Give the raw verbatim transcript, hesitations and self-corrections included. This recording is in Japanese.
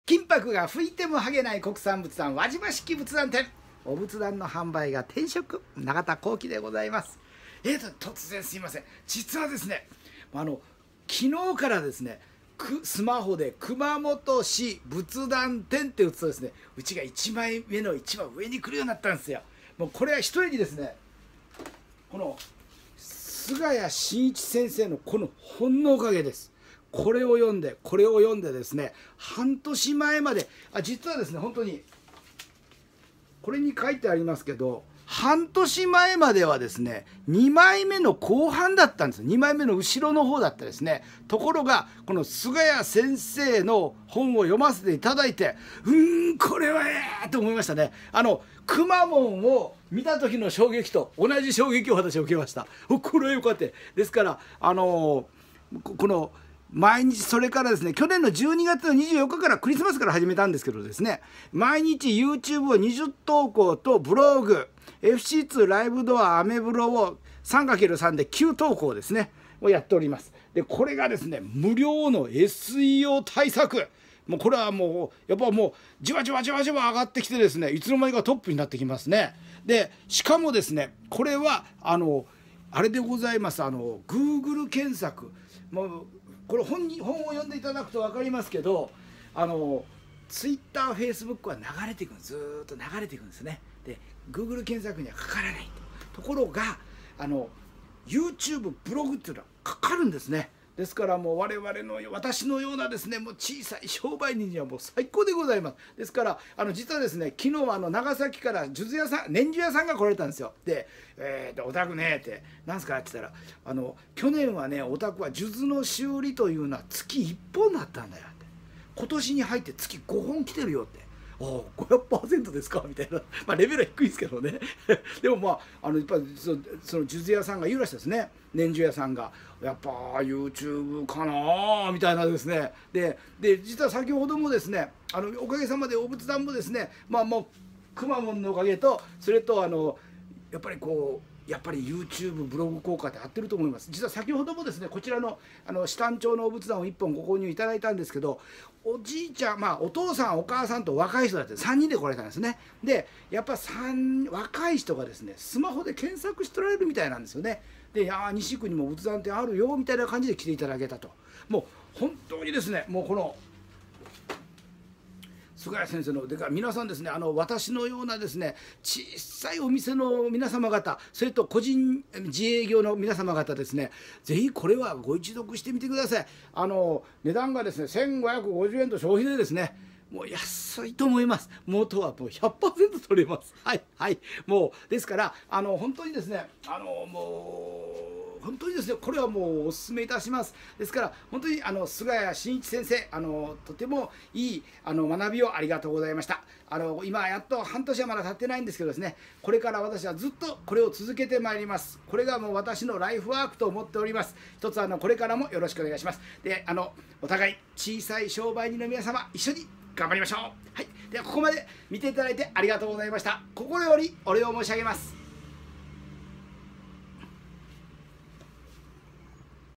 金箔が吹いても剥げない国産仏壇輪島式仏壇店、お仏壇の販売が転職、永田幸喜でございます。えーと突然すいません、実はですね、あの昨日からですね、スマホで熊本市仏壇店って打つとですね、うちがいちまいめの一番上に来るようになったんですよ。もうこれは一重にですね、この菅谷真一先生のこの本のおかげです。これを読んでこれを読んでですね、半年前まで、あ実はですね、本当にこれに書いてありますけど、半年前まではですねにまいめの後半だったんです。にまいめの後ろの方だったですね。ところがこの菅谷先生の本を読ませていただいて、うーんこれはええと思いましたね。あのくまモンを見た時の衝撃と同じ衝撃を私は受けました。これはよかった。ですからあのこの毎日、それからですね、去年のじゅうにがつのにじゅうよっかからクリスマスから始めたんですけどですね、毎日 YouTube をにじゅう投稿とブログ エフシーツー ライブドアアメブロを さんかけるさん できゅう投稿ですねをやっております。でこれがですね、無料の エスイーオー 対策、もうこれはもうやっぱもうじわじわじわじわ上がってきてですね、いつの間にかトップになってきますね。でしかもですね、これはあのあれでございます、あの Google 検索、もうこれ 本に本を読んでいただくと分かりますけど、あの Twitter、Facebook は流れていくんです。ずーっと流れていくんですね。で Google 検索にはかからないと。ところがあの YouTube ブログっていうのはかかるんですね。ですからもう我々の私のようなですね、もう小さい商売人にはもう最高でございます。ですからあの実はですね、昨日はあの長崎から数珠屋さん、年中屋さんが来られたんですよ。で「えー、お宅ね」って「なんすか?」って言ったら「あの去年はねお宅は数珠の修理というのは月いっぽんだったんだよ」って「今年に入って月ごほん来てるよ」って。おお ごひゃくパーセント ですかみたいな、まあ、レベルは低いですけどねでもまああのやっぱりそその数珠屋さんが言うらしいですね、年中屋さんがやっぱ YouTube かなみたいなですね。でで実は先ほどもですね、あのおかげさまでお仏壇もですね、まあもうくまモンのおかげと、それとあのやっぱりこうやっぱり YouTube ブログ効果って合ってると思います。実は先ほどもですね、こちらのあの下丹町のお仏壇をいっぽんご購入いただいたんですけど、おじいちゃん、まあお父さんお母さんと若い人だってさんにんで来られたんですね。でやっぱさん若い人がですねスマホで検索しておられるみたいなんですよね。で「いや西区にも仏壇店あるよ」みたいな感じで来ていただけたと。もう本当にですね、もうこの菅谷先生のでから皆さんですね、あの私のようなですね小さいお店の皆様方、それと個人自営業の皆様方ですね、ぜひこれはご一読してみてください。あの値段がですねせんごひゃくごじゅうえんと消費でですね、もう安いと思います。元はもう ひゃくパーセント 取れます。はいはい、もうですからあの本当にですね、あのもう本当にですね、これはもうお勧めいたします。ですから本当にあの菅谷真一先生、あのとてもいいあの学びをありがとうございました。あの今やっと半年はまだ経ってないんですけどですね、これから私はずっとこれを続けてまいります。これがもう私のライフワークと思っております。一つあのこれからもよろしくお願いします。であのお互い小さい商売人の皆様一緒に頑張りましょう。はい、ではここまで見ていただいてありがとうございました。心よりお礼を申し上げます。